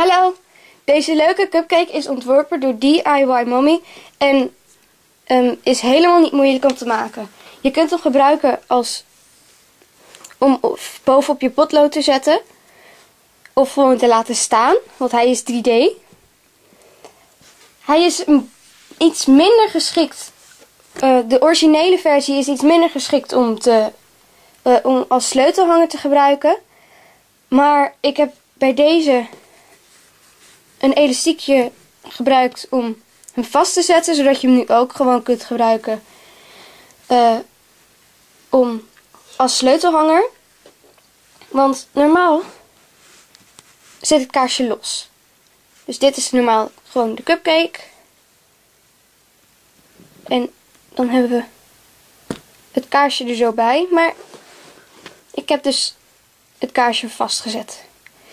Hallo, deze leuke cupcake is ontworpen door DIY Mommy en is helemaal niet moeilijk om te maken. Je kunt hem gebruiken om bovenop je potlood te zetten of gewoon te laten staan, want hij is 3D. Hij is iets minder geschikt. De originele versie is iets minder geschikt om als sleutelhanger te gebruiken. Maar ik heb bij deze een elastiekje gebruikt om hem vast te zetten, zodat je hem nu ook gewoon kunt gebruiken als sleutelhanger. Want normaal zit het kaarsje los. Dus dit is normaal gewoon de cupcake. En dan hebben we het kaarsje er zo bij. Maar ik heb dus het kaarsje vastgezet.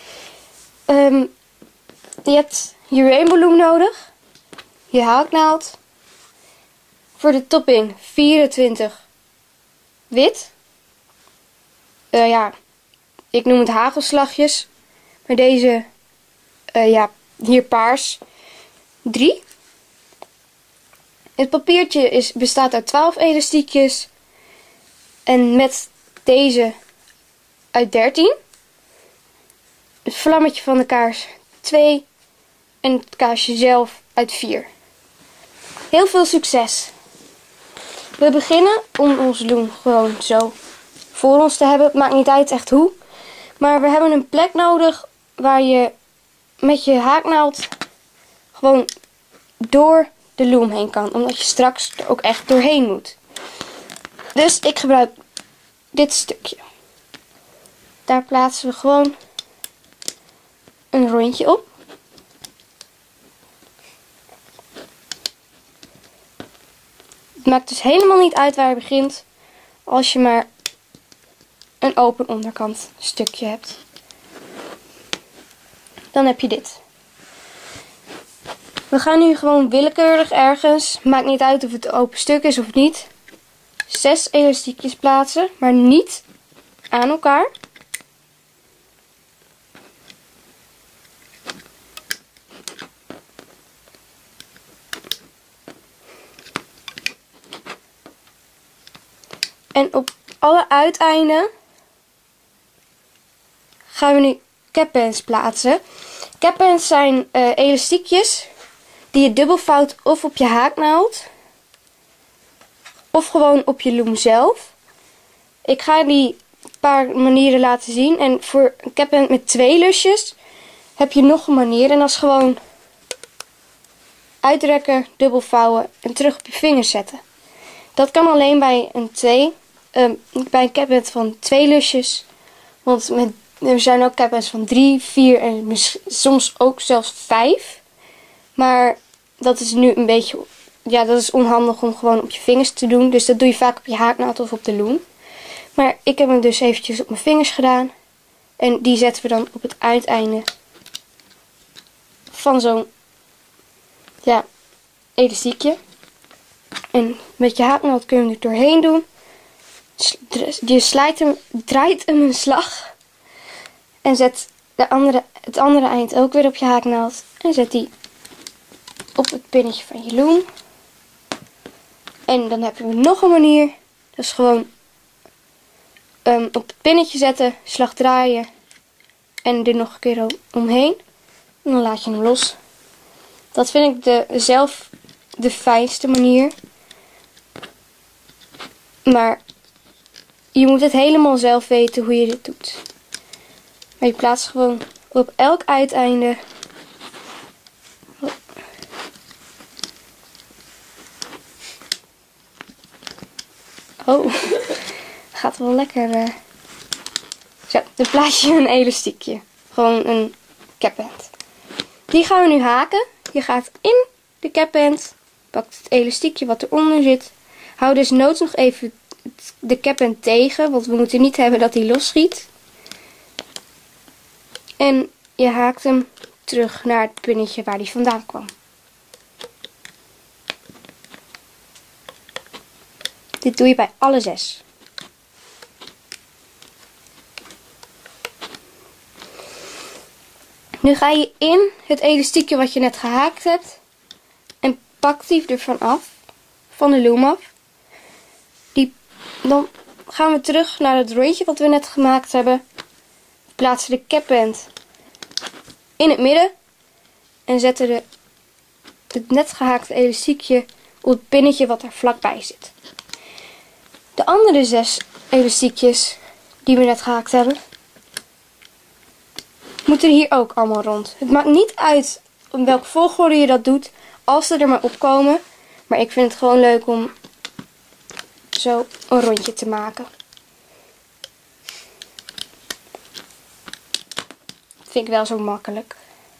Je hebt je rainbowloom nodig. Je haaknaald. Voor de topping 24 wit. Ja, ik noem het hagelslagjes. Maar deze, hier paars. 3. Het papiertje bestaat uit 12 elastiekjes. En met deze uit 13. Het vlammetje van de kaars 2. En het kaarsje zelf uit 4. Heel veel succes! We beginnen om ons loom gewoon zo voor ons te hebben. Het maakt niet uit echt hoe. Maar we hebben een plek nodig waar je met je haaknaald gewoon door de loom heen kan. Omdat je straks er ook echt doorheen moet. Dus ik gebruik dit stukje. Daar plaatsen we gewoon een rondje op. Het maakt dus helemaal niet uit waar je begint, als je maar een open onderkant stukje hebt. Dan heb je dit. We gaan nu gewoon willekeurig ergens, maakt niet uit of het een open stuk is of niet, 6 elastiekjes plaatsen, maar niet aan elkaar. En op alle uiteinden gaan we nu capbands plaatsen. Capbands zijn elastiekjes die je dubbelvouwt of op je haaknaald of gewoon op je loom zelf. Ik ga die paar manieren laten zien. En voor een capband met 2 lusjes heb je nog een manier. En dat is gewoon uitrekken, dubbelvouwen en terug op je vingers zetten. Dat kan alleen bij een capband van 2 lusjes. Want er zijn ook capbands van 3, 4 en soms ook zelfs 5. Maar dat is nu een beetje, ja, dat is onhandig om gewoon op je vingers te doen. Dus dat doe je vaak op je haaknaald of op de loom. Maar ik heb hem dus eventjes op mijn vingers gedaan. En die zetten we dan op het uiteinde van zo'n, ja, elastiekje. En met je haaknaald kun je hem er doorheen doen. Je draait hem een slag. En zet het andere eind ook weer op je haaknaald. En zet die op het pinnetje van je loom. En dan heb je nog een manier. Dat is gewoon op het pinnetje zetten, slag draaien. En er nog een keer omheen. En dan laat je hem los. Dat vind ik zelf de fijnste manier. Maar je moet het helemaal zelf weten hoe je dit doet. Maar je plaatst gewoon op elk uiteinde. Oh, gaat wel lekker. Zo, dan plaats je een elastiekje. Gewoon een capband. Die gaan we nu haken. Je gaat in de capband. Pakt het elastiekje wat eronder zit. Hou dus noods nog even de capband tegen. Want we moeten niet hebben dat hij losschiet. En je haakt hem terug naar het pinnetje waar hij vandaan kwam. Dit doe je bij alle 6. Nu ga je in het elastiekje wat je net gehaakt hebt en pak die ervan af, van de loom af. Dan gaan we terug naar het rondje wat we net gemaakt hebben. We plaatsen de capband in het midden en zetten het net gehaakte elastiekje op het pinnetje wat er vlakbij zit. De andere 6 elastiekjes die we net gehaakt hebben, moeten hier ook allemaal rond. Het maakt niet uit in welke volgorde je dat doet, als ze er maar opkomen. Maar ik vind het gewoon leuk om zo een rondje te maken. Dat vind ik wel zo makkelijk.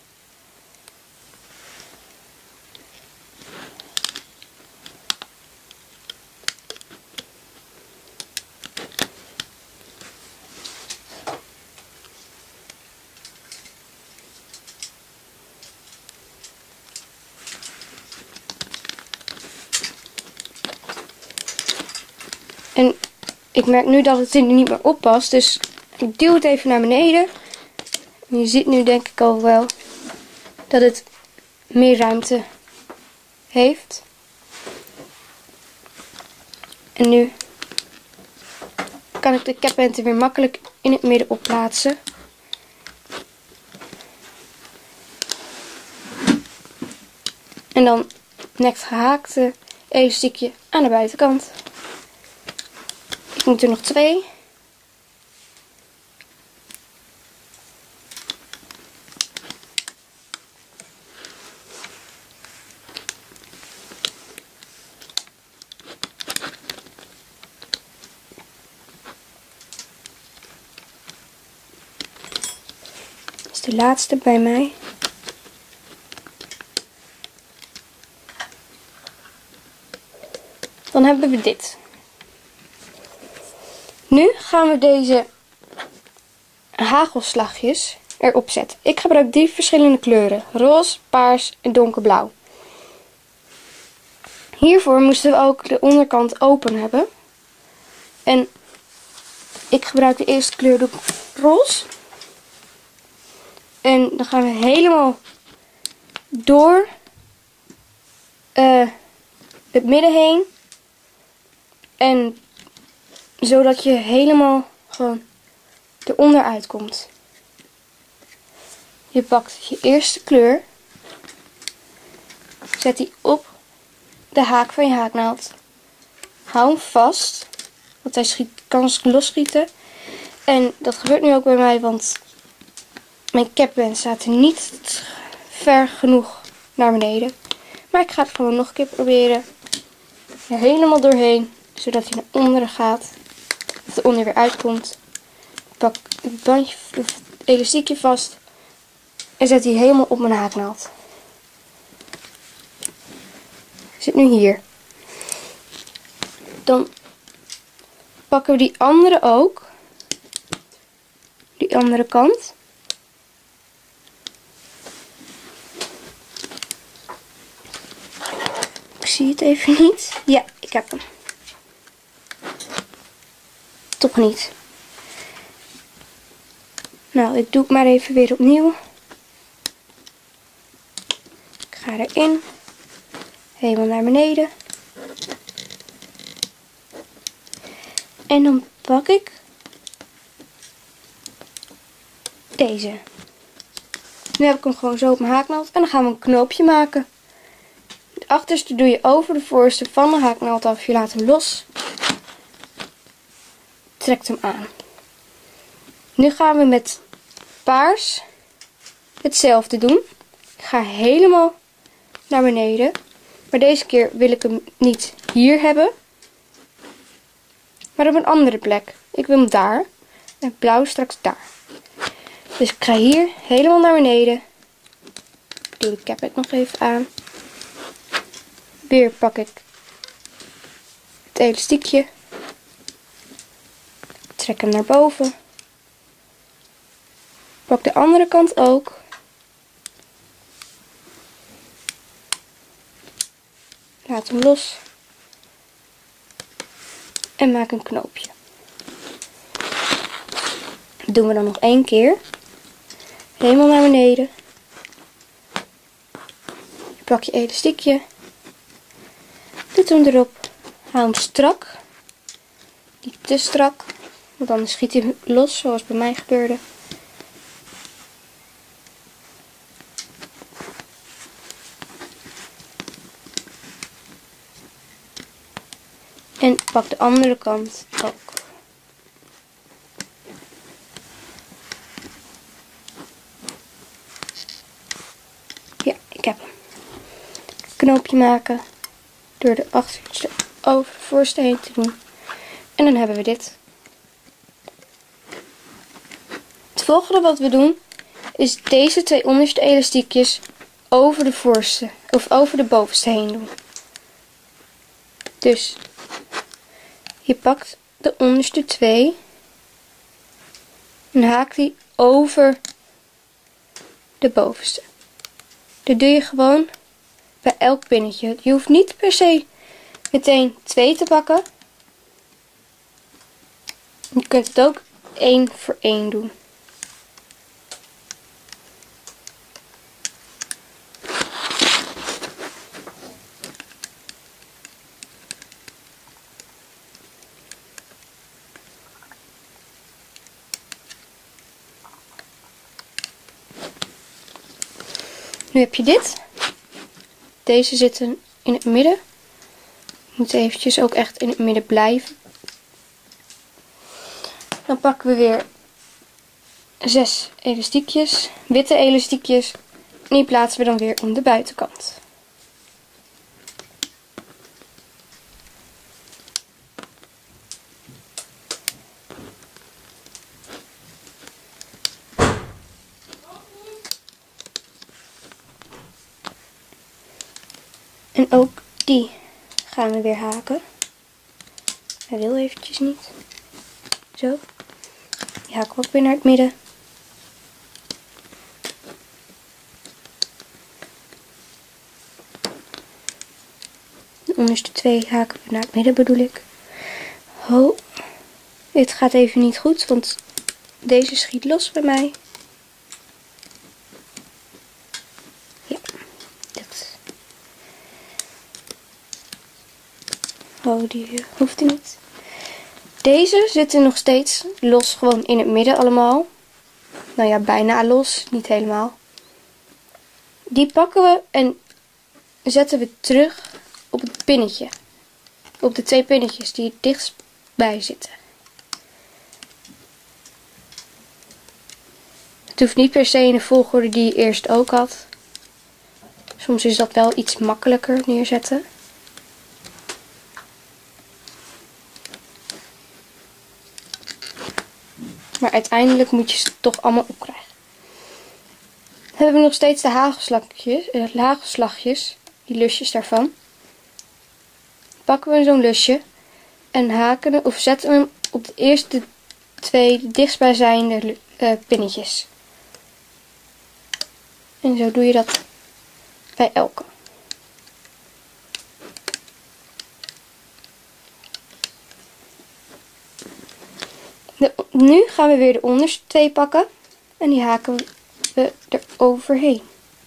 En ik merk nu dat het er niet meer op past, dus ik duw het even naar beneden. En je ziet nu denk ik al wel dat het meer ruimte heeft. En nu kan ik de capband er weer makkelijk in het midden op plaatsen. En dan net gehaakte elastiekje aan de buitenkant. Ik moet er nog 2. Dat is de laatste bij mij. Dan hebben we dit. Nu gaan we deze hagelslagjes erop zetten. Ik gebruik 3 verschillende kleuren. Roze, paars en donkerblauw. Hiervoor moesten we ook de onderkant open hebben. En ik gebruik de eerste kleur roze. En dan gaan we helemaal door het midden heen. En zodat je helemaal gewoon eronder uitkomt. Je pakt je eerste kleur. Zet die op de haak van je haaknaald. Hou hem vast. Want hij kan losschieten. En dat gebeurt nu ook bij mij, want mijn capband staat er niet ver genoeg naar beneden. Maar ik ga het gewoon nog een keer proberen. Er helemaal doorheen, zodat hij naar onderen gaat. Of er onder weer uitkomt. Pak het bandje, het elastiekje vast. En zet die helemaal op mijn haaknaald. Zit nu hier. Dan pakken we die andere ook. Die andere kant. Ik zie het even niet. Ja, ik heb hem. Toch niet. Nou, ik doe het maar even weer opnieuw. Ik ga erin. Helemaal naar beneden. En dan pak ik deze. Nu heb ik hem gewoon zo op mijn haaknaald. En dan gaan we een knoopje maken. De achterste doe je over de voorste van de haaknaald af. Je laat hem los. Trekt hem aan. Nu gaan we met paars hetzelfde doen. Ik ga helemaal naar beneden. Maar deze keer wil ik hem niet hier hebben. Maar op een andere plek. Ik wil hem daar. En blauw straks daar. Dus ik ga hier helemaal naar beneden. Doe de capband nog even aan. Weer pak ik het elastiekje. Trek hem naar boven. Pak de andere kant ook. Laat hem los. En maak een knoopje. Dat doen we dan nog 1 keer. helemaal naar beneden. Je pakt je elastiekje. Doet hem erop. Haal hem strak. Niet te strak. Want anders schiet hij los zoals bij mij gebeurde. En pak de andere kant ook. Ja, ik heb hem. Knoopje maken. Door de achterste over de voorste heen te doen. En dan hebben we dit. Het volgende wat we doen is deze twee onderste elastiekjes over de voorste of over de bovenste heen doen. Dus je pakt de onderste twee en haakt die over de bovenste. Dat doe je gewoon bij elk pinnetje. Je hoeft niet per se meteen 2 te pakken. Je kunt het ook 1 voor 1 doen. Nu heb je dit. Deze zitten in het midden. Je moet eventjes ook echt in het midden blijven. Dan pakken we weer 6 elastiekjes, witte elastiekjes. En die plaatsen we dan weer om de buitenkant. En ook die gaan we weer haken. Hij wil eventjes niet. Zo. Die haken we ook weer naar het midden. De onderste 2 haken we naar het midden bedoel ik. Ho. Dit gaat even niet goed, want deze schiet los bij mij. Ja. Dit. Oh, die hoeft er niet. Deze zitten nog steeds los, gewoon in het midden allemaal. Nou ja, bijna los, niet helemaal. Die pakken we en zetten we terug op het pinnetje. Op de 2 pinnetjes die er dichtstbij zitten. Het hoeft niet per se in de volgorde die je eerst ook had. Soms is dat wel iets makkelijker neerzetten. Maar uiteindelijk moet je ze toch allemaal opkrijgen. Dan hebben we nog steeds de hagelslagjes, die lusjes daarvan. Pakken we zo'n lusje en haken hem of zetten hem op de eerste 2 dichtstbijzijnde pinnetjes. En zo doe je dat bij elke. Nu gaan we weer de onderste 2 pakken en die haken we er overheen.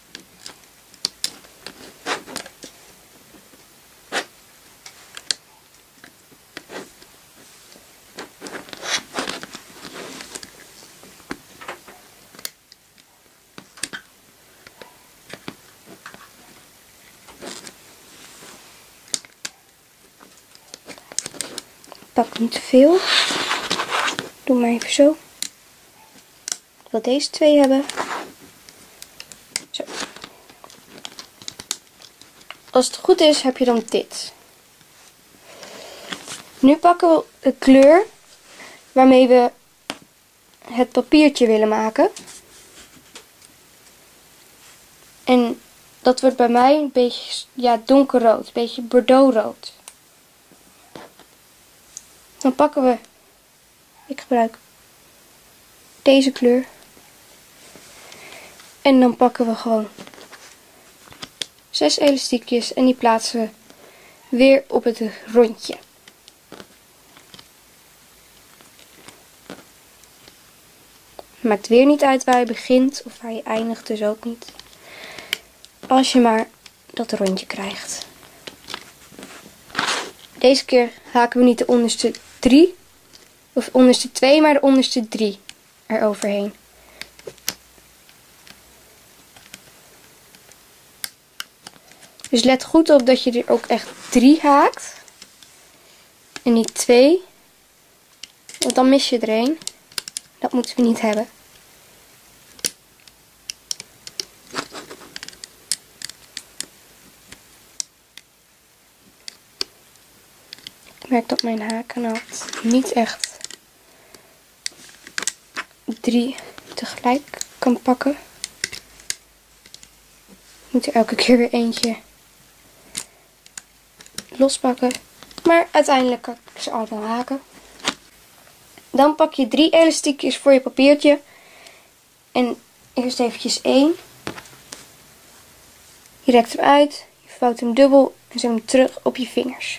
Pak niet te veel. Doe maar even zo. Ik wil deze 2 hebben. Zo. Als het goed is, heb je dan dit. Nu pakken we de kleur waarmee we het papiertje willen maken. En dat wordt bij mij een beetje donkerrood, een beetje bordeauxrood. Dan pakken we, ik gebruik deze kleur. En dan pakken we gewoon 6 elastiekjes en die plaatsen we weer op het rondje. Maakt weer niet uit waar je begint of waar je eindigt, dus ook niet. Als je maar dat rondje krijgt. Deze keer haken we niet de onderste 3 of onderste 2, maar de onderste 3 eroverheen. Dus let goed op dat je er ook echt 3 haakt. En niet 2. Want dan mis je er 1. Dat moeten we niet hebben. Ik merk dat mijn haaknaald niet echt 3 tegelijk kan pakken. Ik moet er elke keer weer eentje lospakken. Maar uiteindelijk kan ik ze allemaal haken. Dan pak je 3 elastiekjes voor je papiertje. En eerst eventjes 1. Je rekt hem uit. Je vouwt hem dubbel. En zet hem terug op je vingers.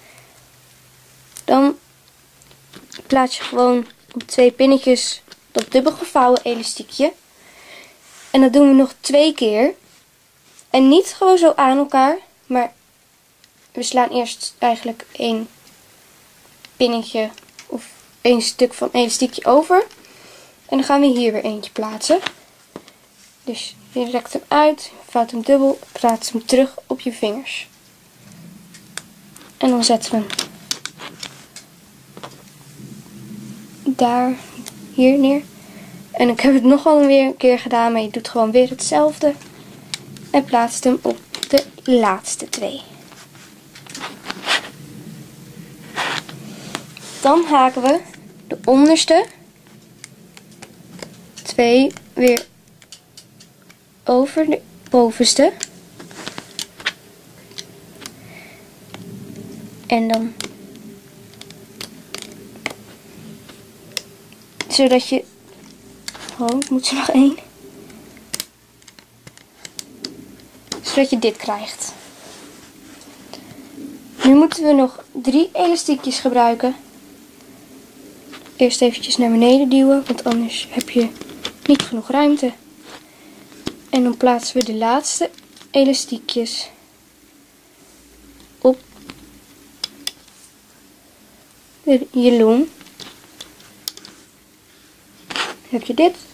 Dan plaats je gewoon op 2 pinnetjes dat dubbel gevouwen elastiekje. En dat doen we nog 2 keer. En niet gewoon zo aan elkaar. Maar we slaan eerst eigenlijk 1 pinnetje of 1 stuk van elastiekje over. En dan gaan we hier weer eentje plaatsen. Dus je rekt hem uit, vouwt hem dubbel, plaats hem terug op je vingers. En dan zetten we hem daar, hier neer. En ik heb het nogal weer een keer gedaan, maar je doet gewoon weer hetzelfde. En plaatst hem op de laatste 2. Dan haken we de onderste 2 weer over de bovenste. En dan zodat je... Oh, ik moet er nog 1. Zodat je dit krijgt. Nu moeten we nog 3 elastiekjes gebruiken. Eerst eventjes naar beneden duwen, want anders heb je niet genoeg ruimte. En dan plaatsen we de laatste elastiekjes op je loom. Dan heb je dit.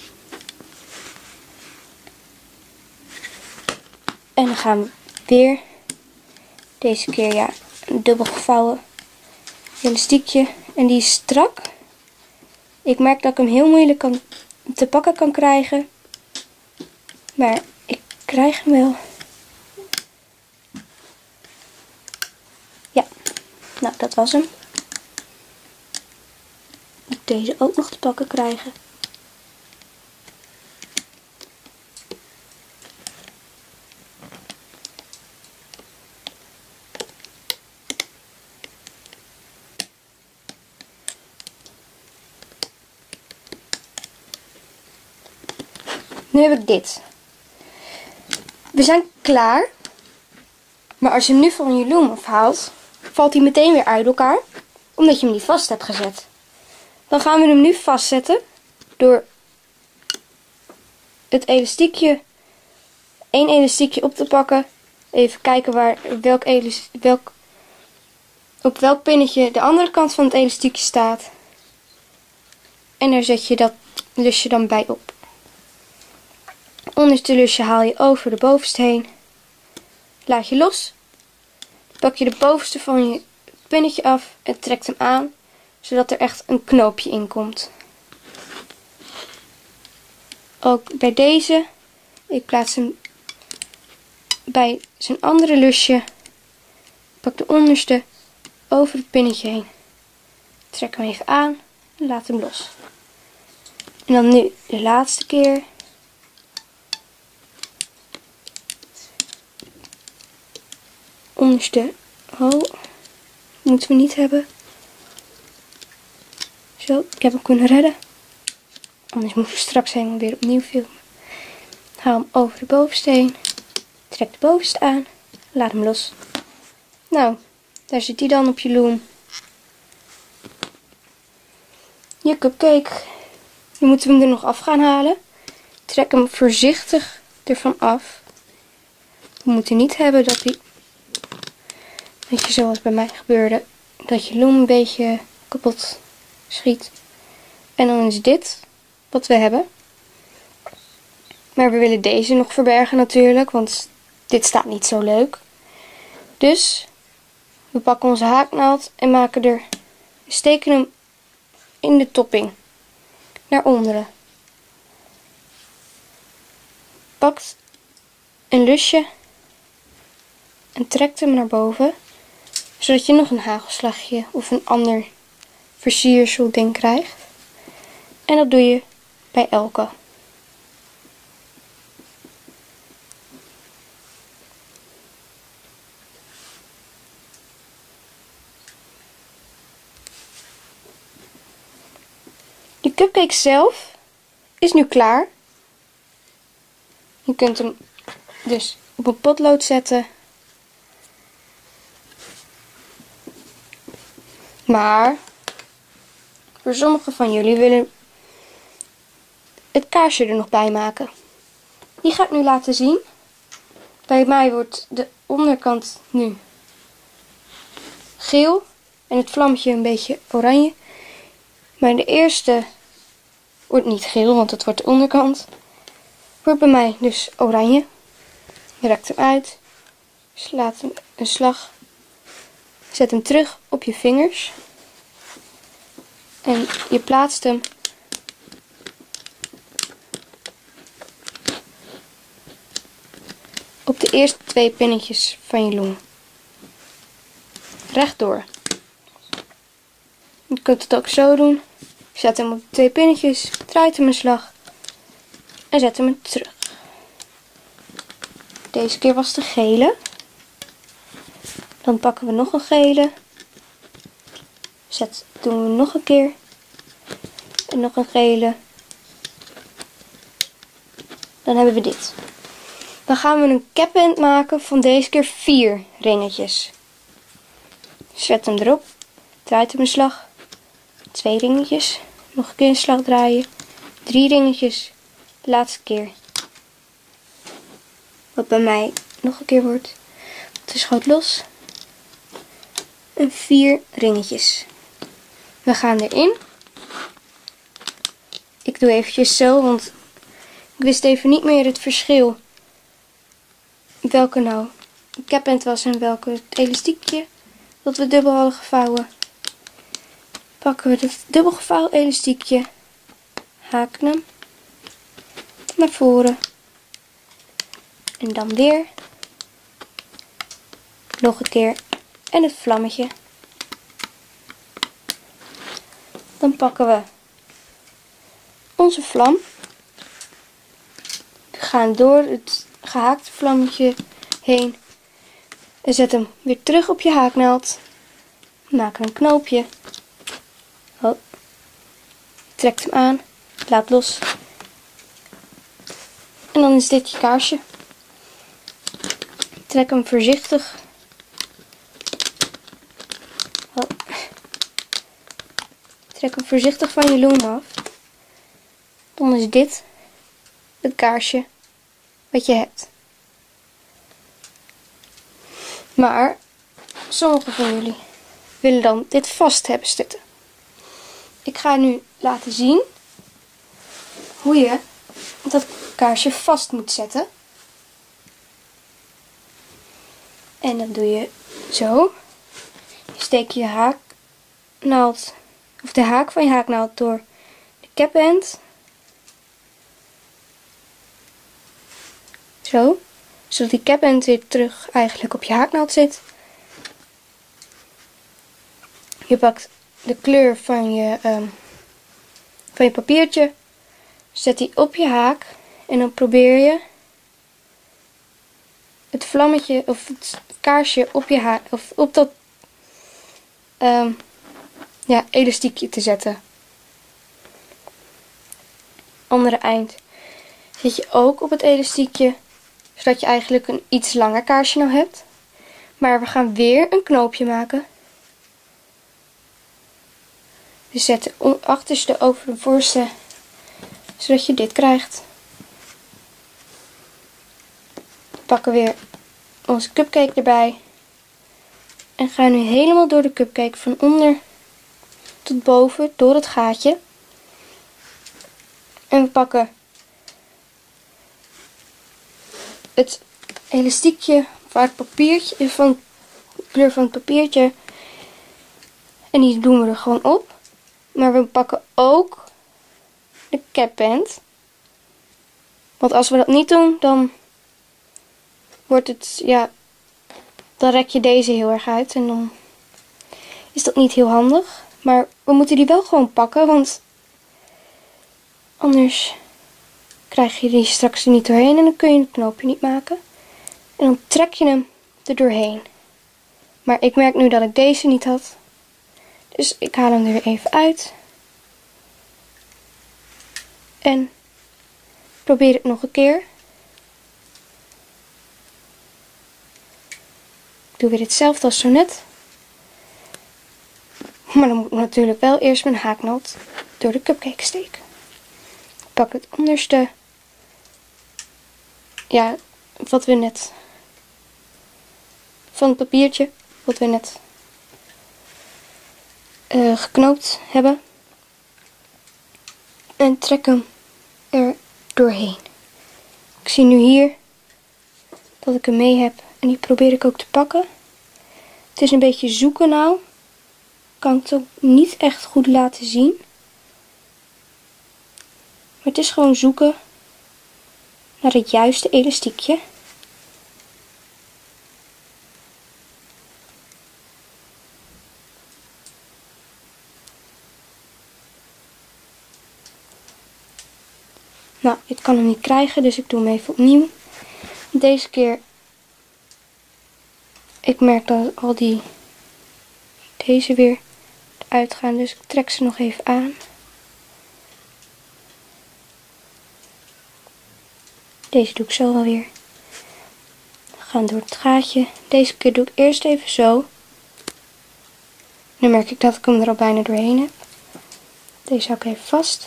En dan gaan we weer, deze keer ja, een dubbel gevouwen elastiekje. En die is strak. Ik merk dat ik hem heel moeilijk te pakken kan krijgen. Maar ik krijg hem wel. Ja, nou dat was hem. Ik moet deze ook nog te pakken krijgen. Nu heb ik dit. We zijn klaar. Maar als je hem nu van je loom afhaalt, valt hij meteen weer uit elkaar. Omdat je hem niet vast hebt gezet. Dan gaan we hem nu vastzetten. Door het elastiekje, 1 elastiekje op te pakken. Even kijken waar, op welk pinnetje de andere kant van het elastiekje staat. En daar zet je dat lusje dan bij op. Onderste lusje haal je over de bovenste heen. Laat je los. Pak je de bovenste van je pinnetje af en trekt hem aan. Zodat er echt een knoopje in komt. Ook bij deze. Ik plaats hem bij zijn andere lusje. Pak de onderste over het pinnetje heen. Trek hem even aan en laat hem los. En dan nu de laatste keer. Onderste, oh, moeten we niet hebben. Zo, ik heb hem kunnen redden. Anders moeten we straks helemaal weer opnieuw filmen. Haal hem over de bovenste heen. Trek de bovenste aan. Laat hem los. Nou, daar zit hij dan op je loom. Je cupcake. Nu moeten we hem er nog af gaan halen. Trek hem voorzichtig ervan af. We moeten niet hebben dat je zoals bij mij gebeurde, dat je loem een beetje kapot schiet. En dan is dit wat we hebben. Maar we willen deze nog verbergen natuurlijk, want dit staat niet zo leuk. Dus we pakken onze haaknaald en steken hem in de topping naar onderen. Pakt een lusje en trekt hem naar boven, zodat je nog een hagelslagje of een ander versierselding krijgt. En dat doe je bij elke. De cupcake zelf is nu klaar. Je kunt hem dus op een potlood zetten. Maar voor sommigen van jullie willen het kaarsje er nog bij maken. Die ga ik nu laten zien. Bij mij wordt de onderkant nu geel en het vlammetje een beetje oranje. Maar de eerste wordt niet geel, want het wordt de onderkant. Wordt bij mij dus oranje. Je rekt hem uit, slaat hem een slag, zet hem terug op je vingers en je plaatst hem op de eerste 2 pinnetjes van je loem. Rechtdoor. Je kunt het ook zo doen. Zet hem op de 2 pinnetjes, draait hem een slag en zet hem terug. Deze keer was de gele. Dan pakken we nog een gele. Doen we nog een keer. En nog een gele. Dan hebben we dit. Dan gaan we een capband maken van deze keer 4 ringetjes. Zet hem erop. Draait hem een slag. 2 ringetjes. Nog een keer een slag draaien. 3 ringetjes. De laatste keer. Wat bij mij nog een keer wordt. De schoot los. En 4 ringetjes. We gaan erin. Ik doe eventjes zo, want ik wist even niet meer het verschil. Welke nou een capband was en welke het elastiekje dat we dubbel hadden gevouwen. Pakken we het dubbel gevouwen elastiekje. Haken hem naar voren. En dan weer. Nog een keer. En het vlammetje. Dan pakken we onze vlam. We gaan door het gehaakte vlammetje heen. En zet hem weer terug op je haaknaald. Maak een knoopje. Oh. Trek hem aan. Laat los. En dan is dit je kaarsje. Trek hem voorzichtig. Oh. Trek hem voorzichtig van je loom af. Dan is dit het kaarsje wat je hebt. Maar sommigen van jullie willen dan dit vast hebben zitten. Ik ga nu laten zien hoe je dat kaarsje vast moet zetten. En dan doe je zo. Je steekt je haaknaald, of de haak van je haaknaald door de capband. Zo. Zodat die capband weer terug eigenlijk op je haaknaald zit. Je pakt de kleur van je papiertje. Zet die op je haak. En dan probeer je het vlammetje of het kaarsje op je haak, of op dat elastiekje te zetten. Andere eind zet je ook op het elastiekje, zodat je eigenlijk een iets langer kaarsje nou hebt. Maar we gaan weer een knoopje maken. Dus zet de achterste over de voorste zodat je dit krijgt. We pakken weer onze cupcake erbij. En gaan nu helemaal door de cupcake van onder tot boven door het gaatje. En we pakken het elastiekje van het papiertje, van de kleur van het papiertje. En die doen we er gewoon op. Maar we pakken ook de capband. Want als we dat niet doen, dan wordt het, ja, dan rek je deze heel erg uit. En dan is dat niet heel handig. Maar we moeten die wel gewoon pakken, want anders krijg je die straks er niet doorheen en dan kun je het knoopje niet maken. En dan trek je hem er doorheen. Maar ik merk nu dat ik deze niet had. Dus ik haal hem er weer even uit. En probeer het nog een keer. Ik doe weer hetzelfde als zo net. Maar dan moet ik natuurlijk wel eerst mijn haaknaald door de cupcake steken. Ik pak het onderste. Ja, wat we net. Van het papiertje. Wat we net geknoopt hebben. En trek hem er doorheen. Ik zie nu hier dat ik hem mee heb. En die probeer ik ook te pakken. Het is een beetje zoeken nou. Kan ik het ook niet echt goed laten zien. Maar het is gewoon zoeken naar het juiste elastiekje. Nou, ik kan hem niet krijgen, dus ik doe hem even opnieuw. Deze keer, ik merk dat al deze weer eruit gaan, dus ik trek ze nog even aan. Deze doe ik zo wel weer. We gaan door het gaatje. Deze keer doe ik eerst even zo. Nu merk ik dat ik hem er al bijna doorheen heb. Deze hou ik even vast.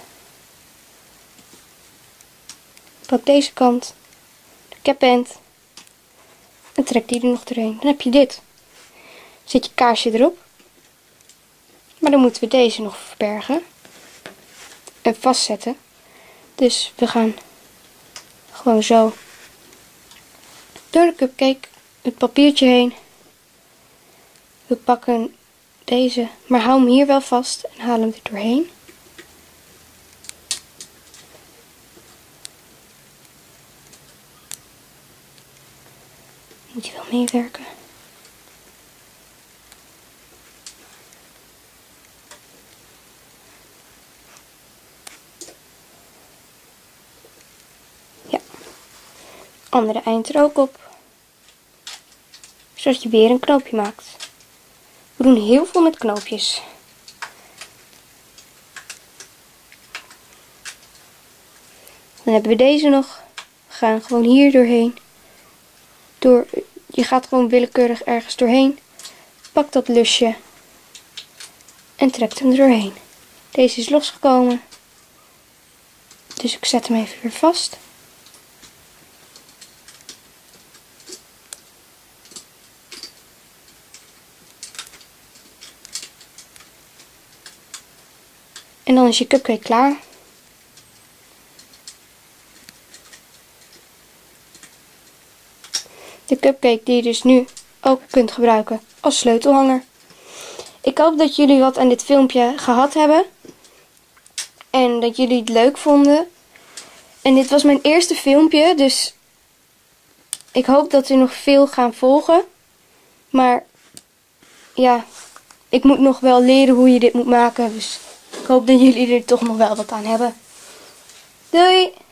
Pak deze kant, de capband, en trek die er nog doorheen. Dan heb je dit. Zet je kaarsje erop. Maar dan moeten we deze nog verbergen en vastzetten. Dus we gaan gewoon zo door de cupcake het papiertje heen. We pakken deze, maar hou hem hier wel vast en haal hem er doorheen. Moet je wel meewerken. Ja. Andere eind er ook op. Zodat je weer een knoopje maakt. We doen heel veel met knoopjes. Dan hebben we deze nog. We gaan gewoon hier doorheen. Je gaat gewoon willekeurig ergens doorheen. Pak dat lusje. En trekt hem er doorheen. Deze is losgekomen. Dus ik zet hem even weer vast. En dan is je cupcake klaar. De cupcake die je dus nu ook kunt gebruiken als sleutelhanger. Ik hoop dat jullie wat aan dit filmpje gehad hebben. En dat jullie het leuk vonden. En dit was mijn eerste filmpje, dus ik hoop dat er nog veel gaan volgen. Maar ja, ik moet nog wel leren hoe je dit moet maken. Dus ik hoop dat jullie er toch nog wel wat aan hebben. Doei!